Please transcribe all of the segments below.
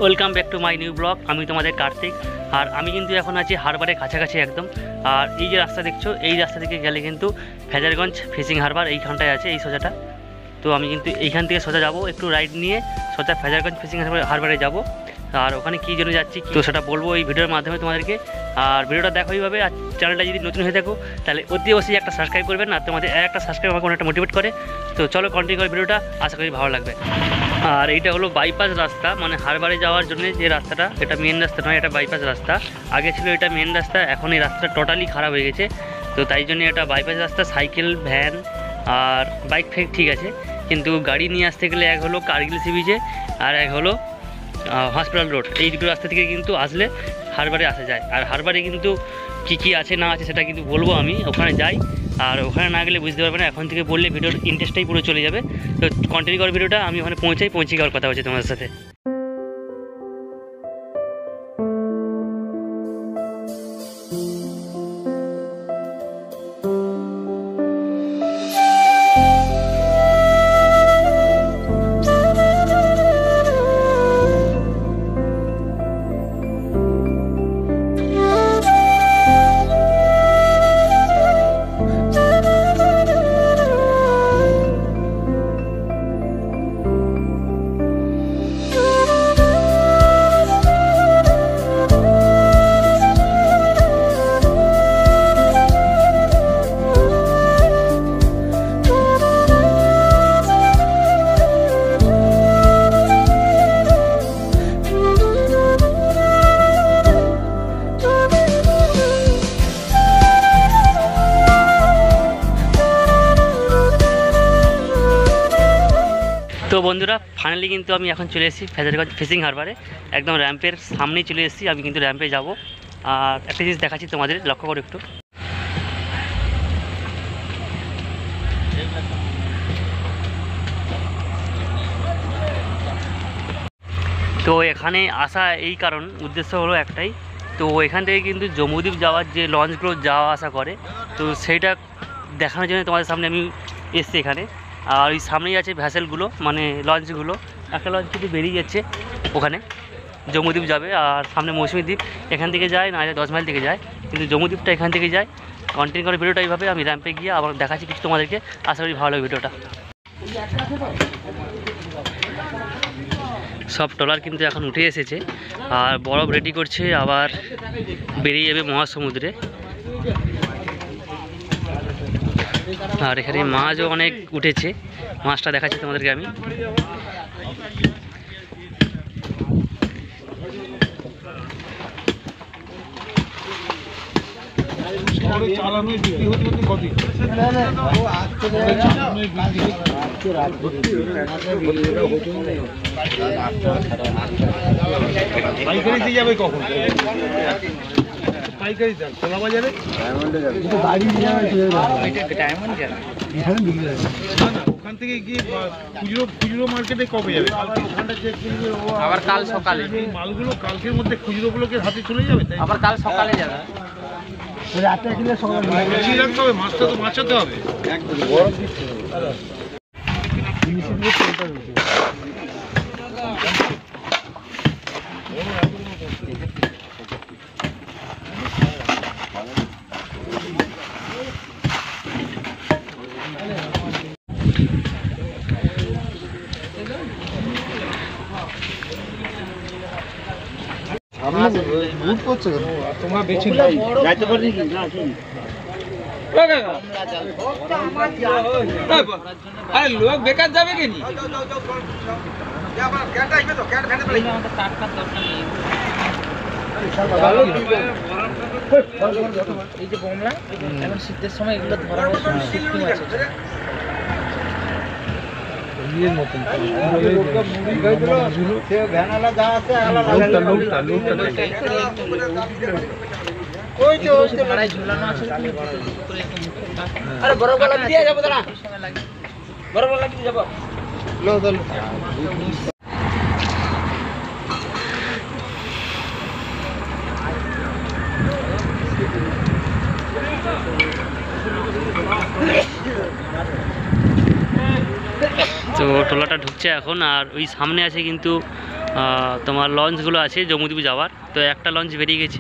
Welcome back to my new blog. আমি তোমাদের কার্তিক, আর আমি কিন্তু এখন আছি হারবারের কাছাকাছি একদম। আর এই যে রাস্তা দেখছো, এই রাস্তা থেকে গেলে কিন্তু ফেজারগঞ্জ ফিশিং হারবার এইখানটায় আছে, এই সোজাটা। তো আমি কিন্তু এইখান থেকে সোজা যাবো, একটু রাইড নিয়ে সোজা ফেজারগঞ্জ ফিশিং হারবারে যাব। আর ওখানে কী জন্য যাচ্ছি তো সেটা বলবো এই ভিডিওর মাধ্যমে তোমাদেরকে। আর ভিডিওটা দেখো এইভাবে, আর চ্যানেলটা যদি নতুন হয়ে থাকো তাহলে অতি অবশ্যই একটা সাবস্ক্রাইব করবেন। আর তোমাদের একটা সাবস্ক্রাইব আমাকে অনেকটা মোটিভেট করে। তো চলো কন্টিনিউ করে ভিডিওটা, আশা করি ভালো লাগবে। আর এইটা হলো বাইপাস রাস্তা, মানে হারবারে যাওয়ার জন্য যে রাস্তাটা, এটা মেন রাস্তা নয়, এটা বাইপাস রাস্তা। আগে ছিল এটা মেন রাস্তা, এখন এই রাস্তাটা টোটালি খারাপ হয়ে গেছে। তো তাই জন্য এটা বাইপাস রাস্তা। সাইকেল, ভ্যান আর বাইক ফেক ঠিক আছে, কিন্তু গাড়ি নিয়ে আসতে গেলে এক হলো কার্গিল সি বিচে, আর এক হলো হসপিটাল রোড। এই দুটো রাস্তা থেকে কিন্তু আসলে হারবারে আসা যায়। আর হারবারে কিন্তু কী আছে না আছে সেটা কিন্তু বলবো আমি, ওখানে যাই। আর ওখানে না গেলে বুঝতে পারবে না, এখন থেকে বললে ভিডিওর ইন্টারেস্টটাই পুরো চলে যাবে। তো কন্টিনিউ কর ভিডিওটা, আমি ওখানে পৌঁছে যাওয়ার কথা হচ্ছে তোমাদের সাথে। তো বন্ধুরা, ফাইনালি কিন্তু আমি এখন চলে এসেছি ফেজারগঞ্জ ফিশিং হারবারে, একদম র্যাম্পের সামনেই চলে এসেছি। আমি কিন্তু র্যাম্পে যাব। আর একটা জিনিস দেখাচ্ছি তোমাদের, লক্ষ্য করো একটু। তো এখানে আসা এই কারণ, উদ্দেশ্য হলো একটাই। তো এখান থেকে কিন্তু জম্মুদ্বীপ যাওয়ার যে লঞ্চগুলো যাওয়া আসা করে, তো সেইটা দেখানোর জন্য তোমাদের সামনে আমি এসেছি এখানে। আর ওই সামনেই আছে ভ্যাসেলগুলো, মানে লঞ্চগুলো। একটা লঞ্চ কিন্তু বেরিয়ে যাচ্ছে ওখানে, জম্মুদ্বীপ যাবে। আর সামনে মৌসুমী দ্বীপ এখান থেকে যায়, না 10 মাইল থেকে যায়, কিন্তু জম্মুদ্বীপটা এখান থেকে যায়। কন্টিনিউ করে ভিডিওটা এইভাবে আমি র্যাম্পে গিয়ে আবার দেখাচ্ছি কিছু তোমাদেরকে, আশা করি ভালো লাগে ভিডিওটা। সব ট্রলার কিন্তু এখন উঠে এসেছে, আর বরফ রেডি করছে, আবার বেরিয়ে যাবে মহাসমুদ্রে। আর এখানে মাছও অনেক উঠেছে, মাছটা দেখাচ্ছি তোমাদেরকে আমি। পাইকারি চাল খোলা বাজারে ওখান থেকে গিয়ে খুচরো মার্কেটে কবে যাবে? আবার কাল সকালে মালগুলো কালকের মধ্যে খুচরোগুলোকে হাতে চলে যাবে, আবার কাল সকালে যাবে। রাতে কিনে সকালে রাখতে হবে, মাছটা তো বাঁচাতে হবে। তোমরা বেছে যাইতে পারি লোক বেকার যাবে কি এই যে বোমলা, এখন শীতের সময় এগুলো ধরা ইয়ের মতন ঝুলানো আছে। আরে বড় বলা দিয়ে যাবো, দাঁড়া বড় বলা দিয়ে যাবো। তো ট্রলারটা ঢুকছে এখন। আর ওই সামনে আছে কিন্তু তোমার লঞ্চগুলো আছে জম্মুদ্বীপ যাওয়ার। তো একটা লঞ্চ বেরিয়ে গেছে।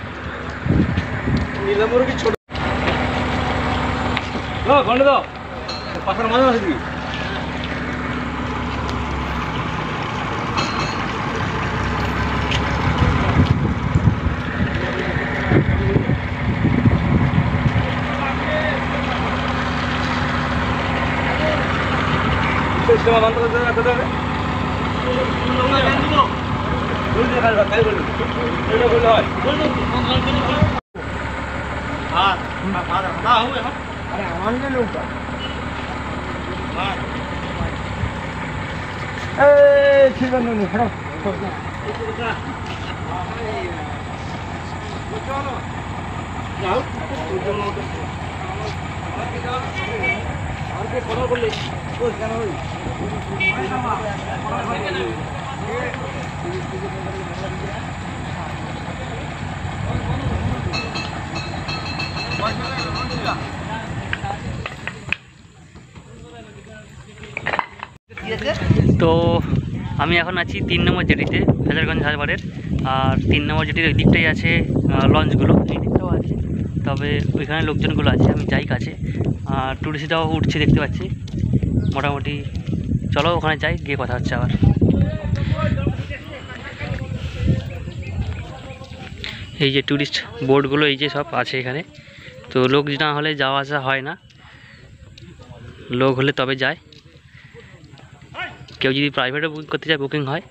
তো আমি এখন আছি 3 নম্বর জেটিতে, ফেজারগঞ্জ হারবারের। আর 3 নম্বর জেটির ওই দিকটাই আছে লঞ্চগুলো, এই দিকটাও আছে, তবে ওইখানে লোকজনগুলো আছে, আমি যাই কাছে। আর টুরিস্টরাও উঠছে দেখতে পাচ্ছি মোটামুটি। চলো ওখানে যাই, গিয়ে কথা হচ্ছে আবার। এই যে টুরিস্ট বোর্ডগুলো এই যে সব আছে এখানে। তো লোক না হলে যাওয়া আসা হয় না, লোক হলে তবে যায়। কেউ যদি প্রাইভেটে বুকিং করতে চায় বুকিং হয়।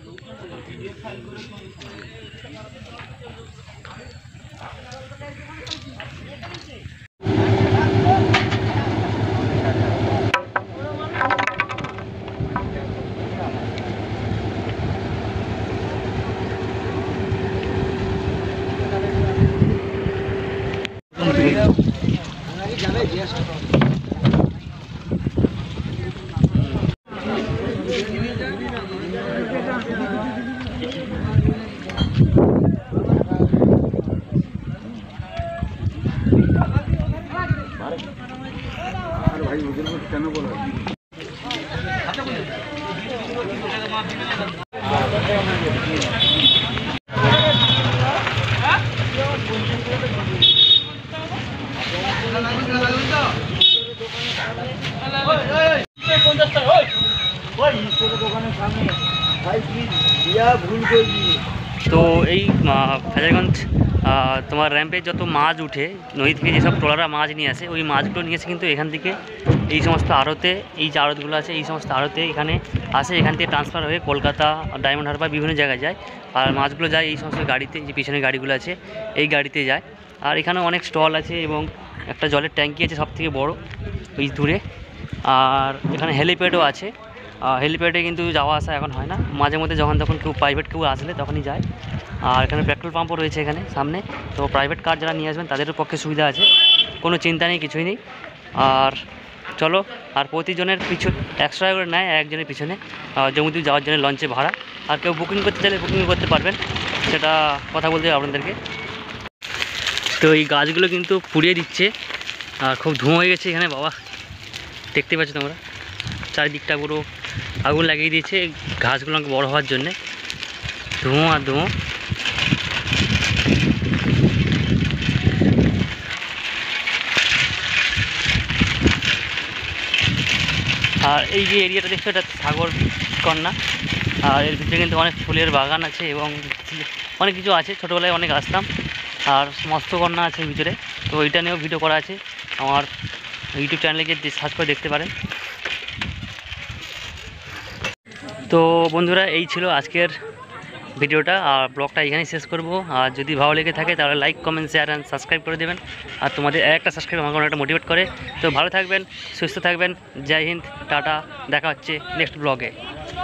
তো এই ফেজারগঞ্জ তোমার র্যাম্পে যত মাছ উঠে নদী থেকে, যেসব ট্রলাররা মাছ নিয়ে আসে, ওই মাছগুলো নিয়ে এসে কিন্তু এখান থেকে এই সমস্ত আড়তে, এই যে আড়তগুলো আছে এই সমস্ত আড়তে এখানে আসে, এখান থেকে ট্রান্সফার হয়ে কলকাতা, ডায়মন্ড হারবার বিভিন্ন জায়গায় যায়। আর মাছগুলো যায় এই সমস্ত গাড়িতে, যে পিছনে গাড়িগুলো আছে এই গাড়িতে যায়। আর এখানে অনেক স্টল আছে এবং একটা জলের ট্যাঙ্কি আছে সব থেকে বড় ওই দূরে। আর এখানে হেলিপ্যাডও আছে। হেলিপ্যাডে কিন্তু যাওয়া আসা এখন হয় না, মাঝে মধ্যে যখন তখন কেউ প্রাইভেট কেউ আসলে তখনই যায়। আর এখানে পেট্রোল পাম্পও রয়েছে এখানে সামনে। তো প্রাইভেট কার যারা নিয়ে আসবেন তাদেরও পক্ষে সুবিধা আছে, কোনো চিন্তা নেই, কিছুই নেই। আর চলো, আর প্রতিজনের পিছু 100 টাকা করে নেয় একজনের পিছনে জম্মুদ্বীপ যাওয়ার জন্য লঞ্চে ভাড়া। আর কেউ বুকিং করতে চাইলে বুকিং করতে পারবেন, সেটা কথা বলতে হবে আপনাদেরকে। তো এই গাছগুলো কিন্তু পুড়িয়ে দিচ্ছে আর খুব ধোঁয়া হয়ে গেছে এখানে বাবা, দেখতে পাচ্ছ তোমরা চারিদিকটা পুরো আগুন লাগিয়ে দিয়েছে ঘাসগুলোকে বড় হওয়ার জন্যে, ধোঁয়া আর ধোঁয়া। আর এই যে এরিয়াটা দেখছো এটা সাগর কন্যা। আর এর ভিতরে কিন্তু অনেক ফুলের বাগান আছে এবং অনেক কিছু আছে, ছোটোবেলায় অনেক আসতাম। আর মৎস্যকন্যা আছে ভিতরে, তো এইটা নিয়েও ভিডিও করা আছে আমার ইউটিউব চ্যানেলে গিয়ে সার্চ করে দেখতে পারেন। তো বন্ধুরা এই ছিল আজকের ভিডিওটা, আর ব্লগটা এখানেই শেষ করব। আর যদি ভালো লেগে থাকে তাহলে like, comment, share and subscribe করে দেবেন। আর তোমাদের একটা সাবস্ক্রাইব আমাকে অনেকটা মোটিভেট করে। তো ভালো থাকবেন, সুস্থ থাকবেন, জয় হিন্দ, টাটা, দেখা হচ্ছে নেক্সট ব্লগে।